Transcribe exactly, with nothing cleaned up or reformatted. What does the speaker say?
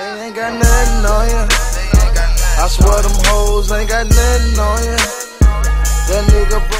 They ain't got nothing on ya. I swear them hoes ain't got nothing on ya. That nigga